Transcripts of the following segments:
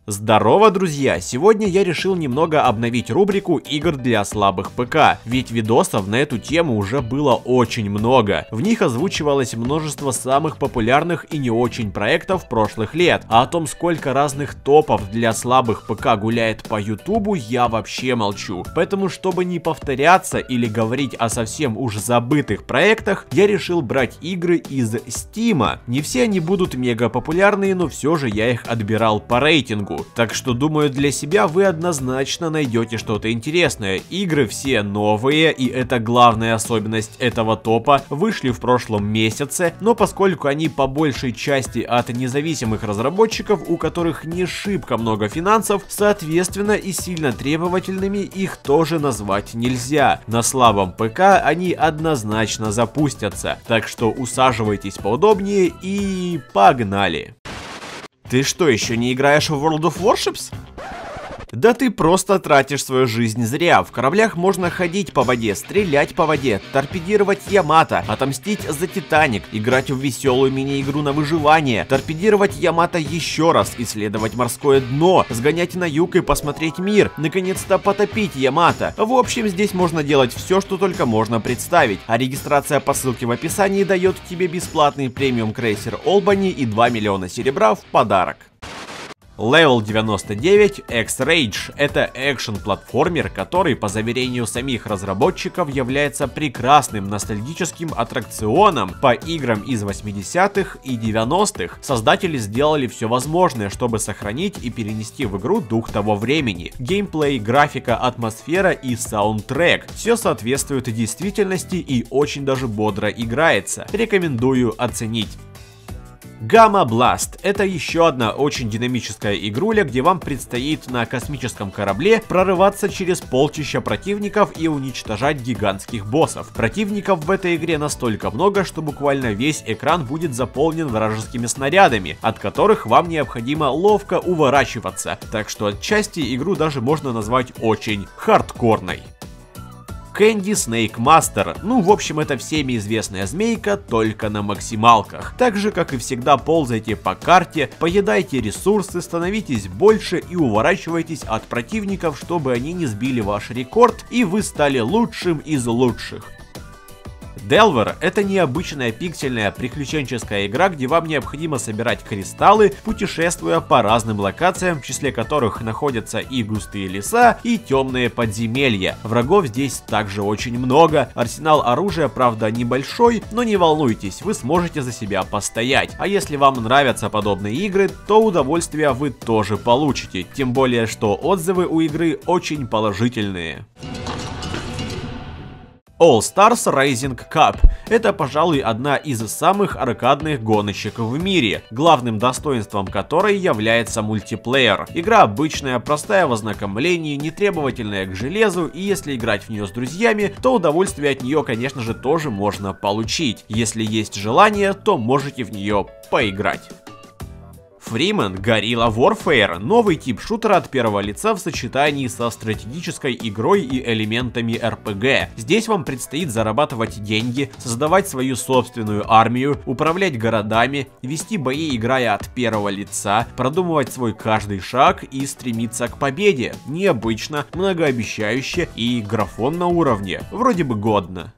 Здорово, друзья! Сегодня я решил немного обновить рубрику игр для слабых ПК, ведь видосов на эту тему уже было очень много. В них озвучивалось множество самых популярных и не очень проектов прошлых лет, а о том, сколько разных топов для слабых ПК гуляет по ютубу, я вообще молчу. Поэтому, чтобы не повторяться или говорить о совсем уж забытых проектах, я решил брать игры из Steam. Не все они будут мега популярные, но все же я их отбирал по рейтингу. Так что думаю, для себя вы однозначно найдете что-то интересное. Игры все новые, и это главная особенность этого топа, вышли в прошлом месяце, но поскольку они по большей части от независимых разработчиков, у которых не шибко много финансов, соответственно и сильно требовательными их тоже назвать нельзя. На слабом ПК они однозначно запустятся, так что усаживайтесь поудобнее и погнали! Ты что, еще не играешь в World of Warships? Да ты просто тратишь свою жизнь зря. В кораблях можно ходить по воде, стрелять по воде, торпедировать Ямато, отомстить за Титаник, играть в веселую мини-игру на выживание, торпедировать Ямато еще раз, исследовать морское дно, сгонять на юг и посмотреть мир, наконец-то потопить Ямато. В общем, здесь можно делать все, что только можно представить. А регистрация по ссылке в описании дает тебе бесплатный премиум крейсер Олбани и 2 миллиона серебра в подарок. Level 99 X-Rage — это экшен-платформер, который, по заверению самих разработчиков, является прекрасным ностальгическим аттракционом по играм из 80-х и 90-х. Создатели сделали все возможное, чтобы сохранить и перенести в игру дух того времени. Геймплей, графика, атмосфера и саундтрек — все соответствует действительности и очень даже бодро играется. Рекомендую оценить. Gamma Blast — это еще одна очень динамическая игруля, где вам предстоит на космическом корабле прорываться через полчища противников и уничтожать гигантских боссов. Противников в этой игре настолько много, что буквально весь экран будет заполнен вражескими снарядами, от которых вам необходимо ловко уворачиваться, так что отчасти игру даже можно назвать очень хардкорной. Candy Snake Master. Ну, в общем, это всеми известная змейка, только на максималках. Так же, как и всегда, ползайте по карте, поедайте ресурсы, становитесь больше и уворачивайтесь от противников, чтобы они не сбили ваш рекорд и вы стали лучшим из лучших. Delver — это необычная пиксельная приключенческая игра, где вам необходимо собирать кристаллы, путешествуя по разным локациям, в числе которых находятся и густые леса, и темные подземелья. Врагов здесь также очень много, арсенал оружия, правда, небольшой, но не волнуйтесь, вы сможете за себя постоять. А если вам нравятся подобные игры, то удовольствие вы тоже получите, тем более, что отзывы у игры очень положительные. All Stars Racing Cup — это, пожалуй, одна из самых аркадных гоночек в мире, главным достоинством которой является мультиплеер. Игра обычная, простая в ознакомлении, нетребовательная к железу, и если играть в нее с друзьями, то удовольствие от нее, конечно же, тоже можно получить. Если есть желание, то можете в нее поиграть. Freeman Guerrilla Warfare — новый тип шутера от первого лица в сочетании со стратегической игрой и элементами RPG. Здесь вам предстоит зарабатывать деньги, создавать свою собственную армию, управлять городами, вести бои, играя от первого лица, продумывать свой каждый шаг и стремиться к победе. Необычно, многообещающе и графон на уровне. Вроде бы годно.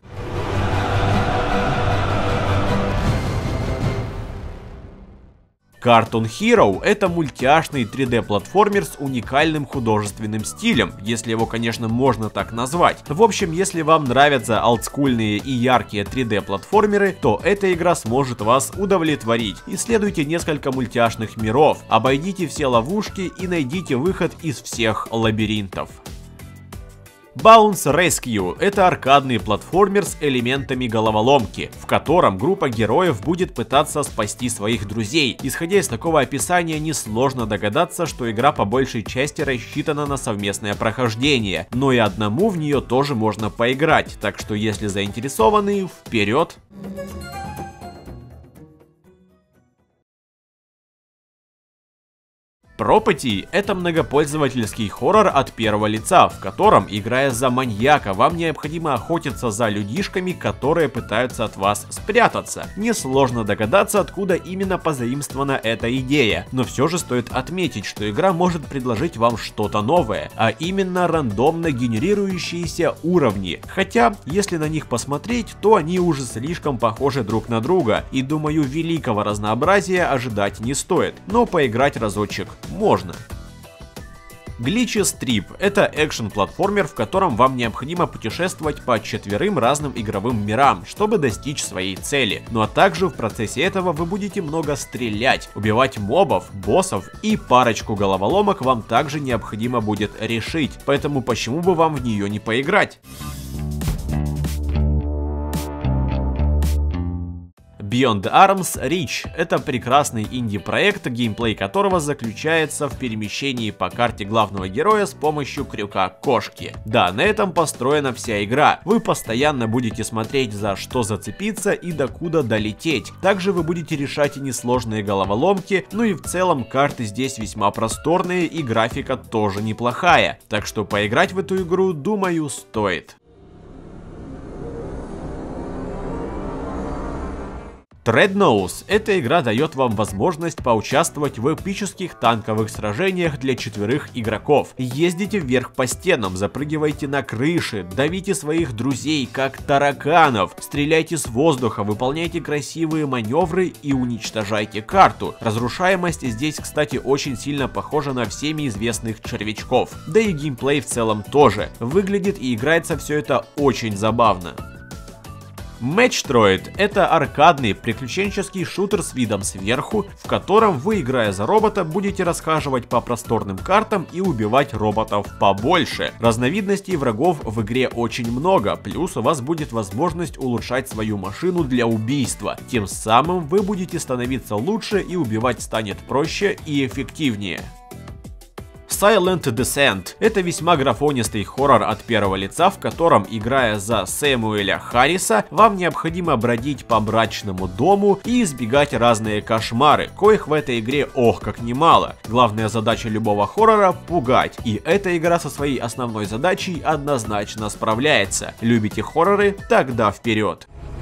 Cartoon Hero — это мультяшный 3D-платформер с уникальным художественным стилем, если его, конечно, можно так назвать. В общем, если вам нравятся олдскульные и яркие 3D-платформеры, то эта игра сможет вас удовлетворить. Исследуйте несколько мультяшных миров, обойдите все ловушки и найдите выход из всех лабиринтов. Bounce Rescue — это аркадный платформер с элементами головоломки, в котором группа героев будет пытаться спасти своих друзей. Исходя из такого описания, несложно догадаться, что игра по большей части рассчитана на совместное прохождение, но и одному в нее тоже можно поиграть, так что если заинтересованы, вперед! Property — это многопользовательский хоррор от первого лица, в котором, играя за маньяка, вам необходимо охотиться за людишками, которые пытаются от вас спрятаться. Несложно догадаться, откуда именно позаимствована эта идея, но все же стоит отметить, что игра может предложить вам что-то новое, а именно рандомно генерирующиеся уровни. Хотя, если на них посмотреть, то они уже слишком похожи друг на друга, и думаю, великого разнообразия ожидать не стоит, но поиграть разочек можно. Glitches Trip — это экшен-платформер, в котором вам необходимо путешествовать по 4 разным игровым мирам, чтобы достичь своей цели. Ну а также в процессе этого вы будете много стрелять, убивать мобов, боссов, и парочку головоломок вам также необходимо будет решить, поэтому почему бы вам в нее не поиграть? Beyond Arms Reach — это прекрасный инди-проект, геймплей которого заключается в перемещении по карте главного героя с помощью крюка кошки. Да, на этом построена вся игра. Вы постоянно будете смотреть, за что зацепиться и докуда долететь. Также вы будете решать и несложные головоломки, ну и в целом карты здесь весьма просторные и графика тоже неплохая. Так что поиграть в эту игру, думаю, стоит. Treadnose — эта игра дает вам возможность поучаствовать в эпических танковых сражениях для 4 игроков. Ездите вверх по стенам, запрыгивайте на крыши, давите своих друзей как тараканов, стреляйте с воздуха, выполняйте красивые маневры и уничтожайте карту. Разрушаемость здесь, кстати, очень сильно похожа на всеми известных червячков. Да и геймплей в целом тоже. Выглядит и играется все это очень забавно. Matchtroid — это аркадный приключенческий шутер с видом сверху, в котором вы, играя за робота, будете расхаживать по просторным картам и убивать роботов побольше. Разновидностей врагов в игре очень много, плюс у вас будет возможность улучшать свою машину для убийства. Тем самым вы будете становиться лучше и убивать станет проще и эффективнее. Silent Descent — это весьма графонистый хоррор от первого лица, в котором, играя за Сэмуэля Харриса, вам необходимо бродить по мрачному дому и избегать разные кошмары, коих в этой игре ох как немало. Главная задача любого хоррора — пугать, и эта игра со своей основной задачей однозначно справляется. Любите хорроры? Тогда вперед!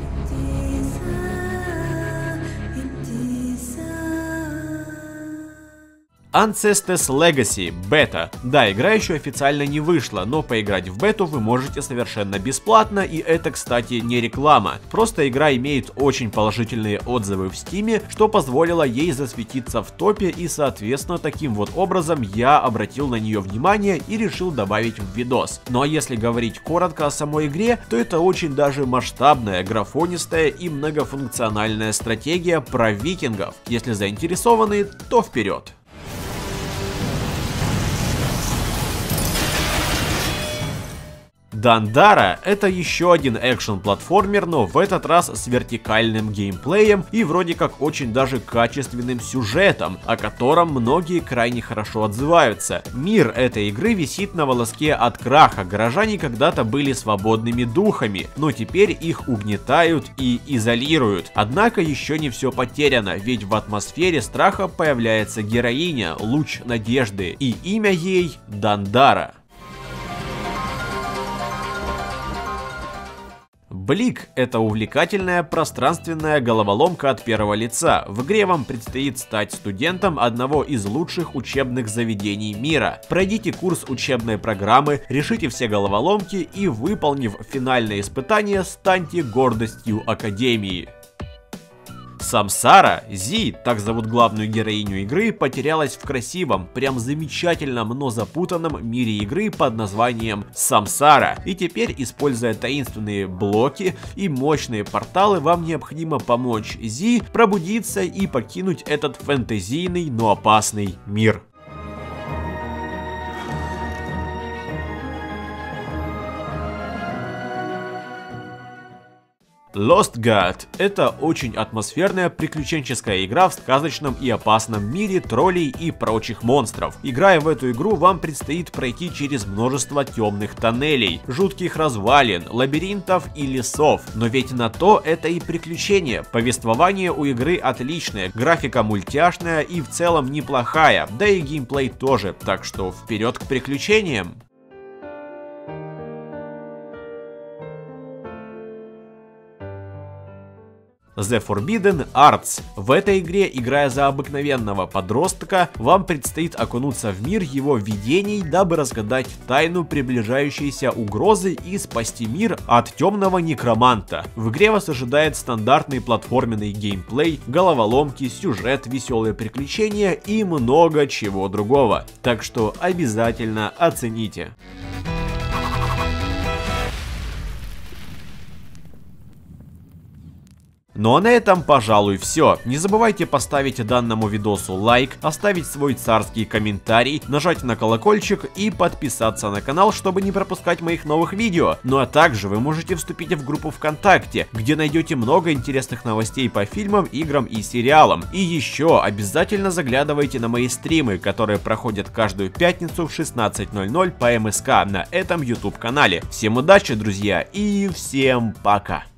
Ancestors Legacy бета. Да, игра еще официально не вышла, но поиграть в бету вы можете совершенно бесплатно, и это, кстати, не реклама. Просто игра имеет очень положительные отзывы в Стиме, что позволило ей засветиться в топе, и, соответственно, таким вот образом я обратил на нее внимание и решил добавить в видос. Ну а если говорить коротко о самой игре, то это очень даже масштабная, графонистая и многофункциональная стратегия про викингов. Если заинтересованы, то вперед! Dandara — это еще один экшен-платформер, но в этот раз с вертикальным геймплеем и вроде как очень даже качественным сюжетом, о котором многие крайне хорошо отзываются. Мир этой игры висит на волоске от краха, горожане когда-то были свободными духами, но теперь их угнетают и изолируют. Однако еще не все потеряно, ведь в атмосфере страха появляется героиня, луч надежды, и имя ей Дандара. Блик — это увлекательная пространственная головоломка от первого лица. В игре вам предстоит стать студентом одного из лучших учебных заведений мира. Пройдите курс учебной программы, решите все головоломки и, выполнив финальное испытание, станьте гордостью Академии. Самсара, Зи, так зовут главную героиню игры, потерялась в красивом, прям замечательном, но запутанном мире игры под названием Самсара. И теперь, используя таинственные блоки и мощные порталы, вам необходимо помочь Зи пробудиться и покинуть этот фэнтезийный, но опасный мир. Lost God — это очень атмосферная приключенческая игра в сказочном и опасном мире троллей и прочих монстров. Играя в эту игру, вам предстоит пройти через множество темных тоннелей, жутких развалин, лабиринтов и лесов. Но ведь на то это и приключение. Повествование у игры отличное, графика мультяшная и в целом неплохая, да и геймплей тоже, так что вперед к приключениям! The Forbidden Arts. В этой игре, играя за обыкновенного подростка, вам предстоит окунуться в мир его видений, дабы разгадать тайну приближающейся угрозы и спасти мир от темного некроманта. В игре вас ожидает стандартный платформенный геймплей, головоломки, сюжет, веселые приключения и много чего другого. Так что обязательно оцените. Ну а на этом, пожалуй, все. Не забывайте поставить данному видосу лайк, оставить свой царский комментарий, нажать на колокольчик и подписаться на канал, чтобы не пропускать моих новых видео. Ну а также вы можете вступить в группу ВКонтакте, где найдете много интересных новостей по фильмам, играм и сериалам. И еще обязательно заглядывайте на мои стримы, которые проходят каждую пятницу в 16:00 по МСК на этом YouTube канале. Всем удачи, друзья, и всем пока!